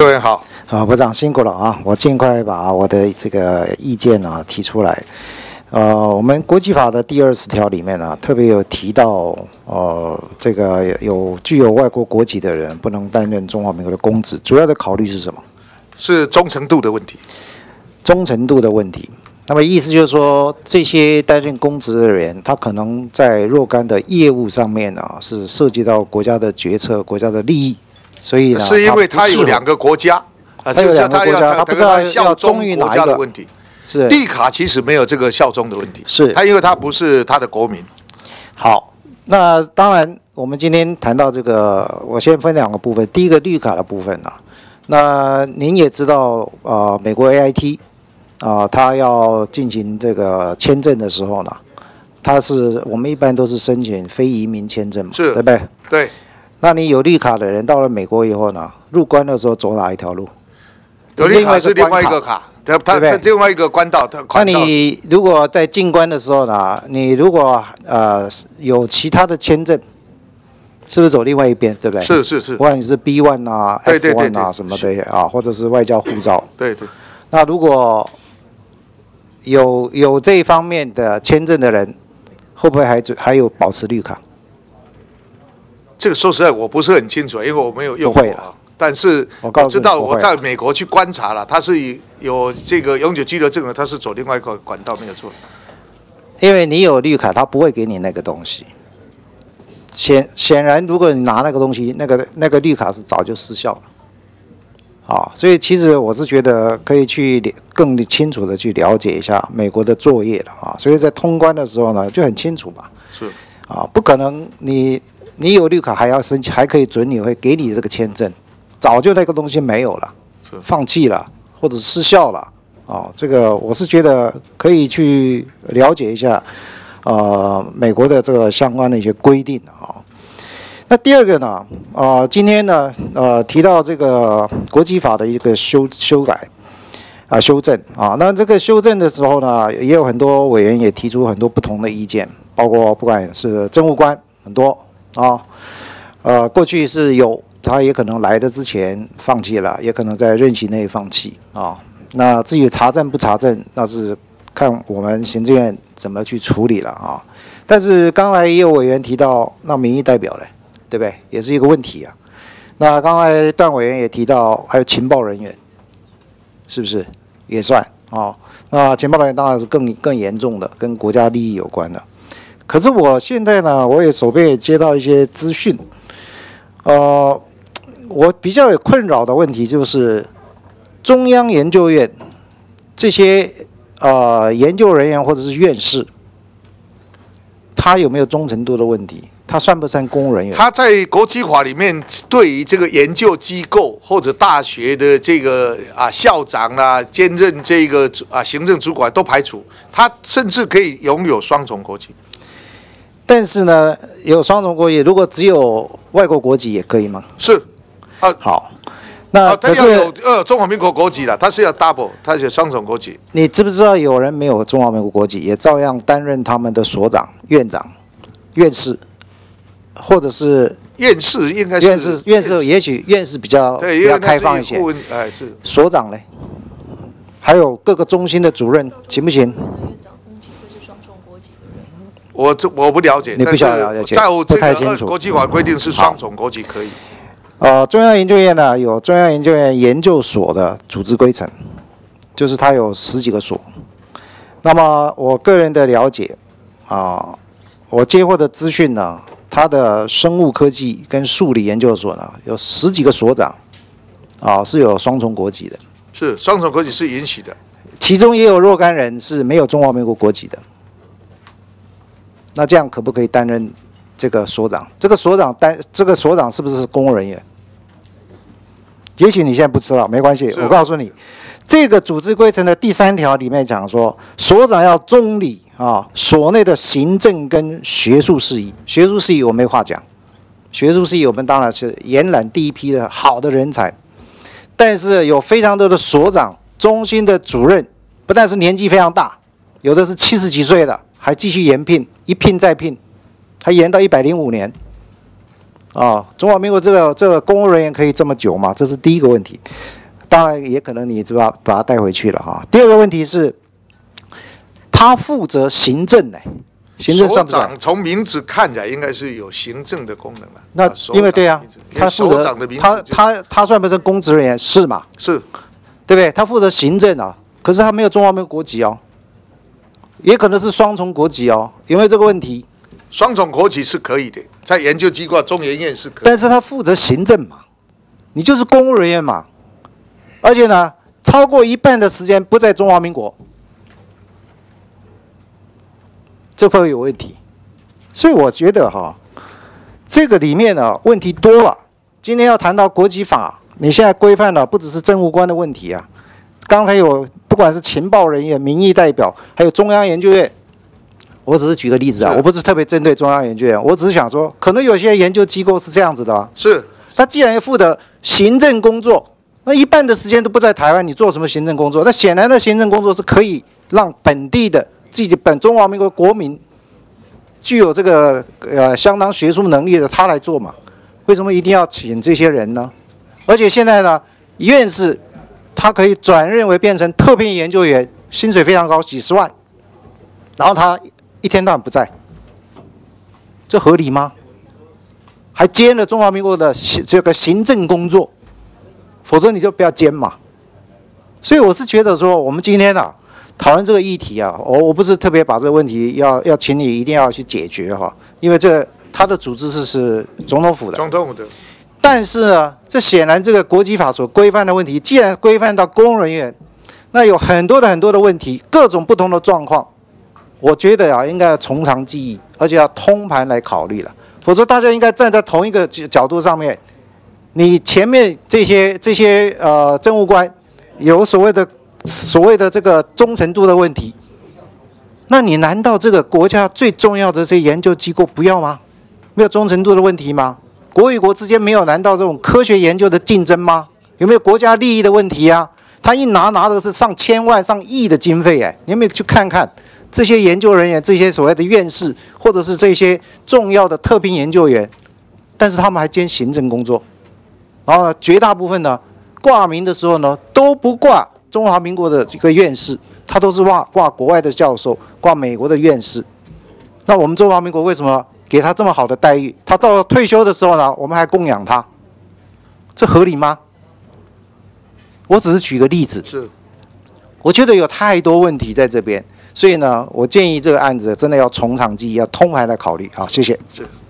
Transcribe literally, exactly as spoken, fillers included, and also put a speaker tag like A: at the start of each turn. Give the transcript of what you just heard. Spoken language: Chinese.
A: 委员好，
B: 啊，部长辛苦了啊！我尽快把我的这个意见啊提出来。呃，我们国际法的第二十条里面啊，特别有提到，呃，这个有具有外国国籍的人不能担任中华民国的公职，主要的考虑是什么？
A: 是忠诚度的问题。
B: 忠诚度的问题。那么意思就是说，这些担任公职的人，他可能在若干的业务上面啊，是涉及到国家的决策、国家的利益，所以呢，
A: 是因为他有两个国家。 啊，
B: 他有两个国家，他不知道
A: 效忠于哪一个问题。
B: 是
A: 绿卡其实没有这个效忠的问题，
B: 是
A: 他因为他不是他的国民。
B: 好，那当然，我们今天谈到这个，我先分两个部分。第一个绿卡的部分啊，那您也知道，呃，美国 A I T 啊、呃，它要进行这个签证的时候呢，它是我们一般都是申请非移民签证嘛，
A: 是，
B: 对不对？
A: 对。
B: 那你有绿卡的人到了美国以后呢，入关的时候走哪一条路？
A: 有绿卡是另外一个卡，它它另外一个关道。
B: 那你如果在进关的时候呢，你如果呃有其他的签证，是不是走另外一边，对不对？
A: 是是是。
B: 不管你是 B 一 啊、F 一 啊什么的啊，或者是外交护照。
A: 对对。
B: 那如果有有这一方面的签证的人，会不会还还有保持绿卡？
A: 这个说实在我不是很清楚，因为我没有用过。 但是我知道我在美国去观察了，他是有这个永久居留证的，他是走另外一个管道没有错。
B: 因为你有绿卡，他不会给你那个东西。显显然，如果你拿那个东西，那个那个绿卡是早就失效了。啊，所以其实我是觉得可以去更清楚的去了解一下美国的作业了啊。所以在通关的时候呢，就很清楚嘛。
A: 是
B: 啊，不可能你你有绿卡还要申请，还可以准你会给你这个签证。 早就那个东西没有了，放弃了或者失效了哦。这个我是觉得可以去了解一下，呃，美国的这个相关的一些规定啊、哦。那第二个呢，啊、呃，今天呢，呃，提到这个国际法的一个修修改啊、呃、修正啊。那这个修正的时候呢，也有很多委员也提出很多不同的意见，包括不管是政务官很多啊，呃，过去是有。 他也可能来的之前放弃了，也可能在任期内放弃啊。那至于查证不查证，那是看我们行政院怎么去处理了啊。但是刚才也有委员提到，那民意代表嘞，对不对？也是一个问题啊。那刚才段委员也提到，还有情报人员，是不是也算啊？那情报人员当然是更更严重的，跟国家利益有关的。可是我现在呢，我也手边也接到一些资讯，呃。 我比较有困扰的问题就是，中央研究院这些呃研究人员或者是院士，他有没有忠诚度的问题？他算不算公务人员？
A: 他在国际法里面对于这个研究机构或者大学的这个啊校长啦、啊，兼任这个啊行政主管都排除，他甚至可以拥有双重国籍。
B: 但是呢，有双重国籍，如果只有外国国籍也可以吗？
A: 是。
B: 啊，好，那
A: 他要有呃中华民国国籍了，他是要 double， 他是双重国籍。
B: 你知不知道有人没有中华民国国籍，也照样担任他们的所长、院长、院士，或者是
A: 院士应该是
B: 院士，院士也许院士比较比较开放一些。
A: 哎，是
B: 所长嘞，还有各个中心的主任行不行？
A: 我这我不了解，
B: 你不晓得了解，
A: 在我这个国际法规定是双重国籍可以。
B: 呃，中央研究院呢有中央研究院研究所的组织规程，就是它有十几个所。那么我个人的了解啊、呃，我接获的资讯呢，它的生物科技跟数理研究所呢有十几个所长啊、呃、是有双重国籍的。
A: 是双重国籍是允许的，
B: 其中也有若干人是没有中华民国国籍的。 那这样可不可以担任这个所长？这个所长担这个所长是不是公务人员？也许你现在不知道，没关系，我告诉你，这个组织规程的第三条里面讲说，所长要中理啊，所内的行政跟学术事宜，学术事宜我没话讲，学术事宜我们当然是延揽第一批的好的人才，但是有非常多的所长、中心的主任，不但是年纪非常大，有的是七十几岁的。 还继续延聘，一聘再聘，还延到一百零五年。啊，中华民国这个这个公务人员可以这么久吗？这是第一个问题。 当然也可能你知道把他带回去了哈。第二个问题是，他负责行政呢、欸，行政
A: 首长从名字看起来应该是有行政的功能了。
B: 那因为对啊，他负责他他他算不算公职人员？是嘛？
A: 是，
B: 对不对？他负责行政啊，可是他没有中华民国国籍哦，也可能是双重国籍哦，有没有这个问题？
A: 双重国籍是可以的，在研究机构中研院是可以，
B: 但是他负责行政嘛，你就是公务人员嘛，而且呢，超过一半的时间不在中华民国，这会有问题。所以我觉得哈，这个里面呢问题多了。今天要谈到国籍法，你现在规范的不只是政务官的问题啊，刚才有不管是情报人员、民意代表，还有中央研究院。我只是举个例子啊，我不是特别针对中央研究院，我只是想说，可能有些研究机构是这样子的啊。
A: 是，
B: 他既然负责行政工作，那一半的时间都不在台湾，你做什么行政工作？那显然的行政工作是可以让本地的自己本中华民国国民具有这个呃相当学术能力的他来做嘛？为什么一定要请这些人呢？而且现在呢，院士他可以转任为变成特聘研究员，薪水非常高，几十万，然后他一天到晚不在，这合理吗？还兼了中华民国的这个行政工作，否则你就不要兼嘛。所以我是觉得说，我们今天啊讨论这个议题啊，我我不是特别把这个问题要要请你一定要去解决哈，因为这它的组织是是总统府的。
A: 总统府的。
B: 但是呢，这显然这个国籍法所规范的问题，既然规范到公务人员，那有很多的很多的问题，各种不同的状况。我觉得啊，应该要从长计议，而且要通盘来考虑了。否则，大家应该站在同一个角度上面。你前面这些这些呃政务官有所谓的所谓的这个忠诚度的问题，那你难道这个国家最重要的这些研究机构不要吗？没有忠诚度的问题吗？国与国之间没有难道这种科学研究的竞争吗？有没有国家利益的问题啊？他一拿拿的是上千万、上亿的经费，哎，你有没有去看看？这些研究人员，这些所谓的院士，或者是这些重要的特聘研究员，但是他们还兼行政工作，然后呢，绝大部分呢挂名的时候呢都不挂中华民国的这个院士，他都是挂挂国外的教授，挂美国的院士。那我们中华民国为什么给他这么好的待遇？他到了退休的时候呢，我们还供养他，这合理吗？我只是举个例子，
A: 是，
B: 我觉得有太多问题在这边。所以呢，我建议这个案子真的要从长计议，要通盘来考虑。好，谢谢。
A: 是。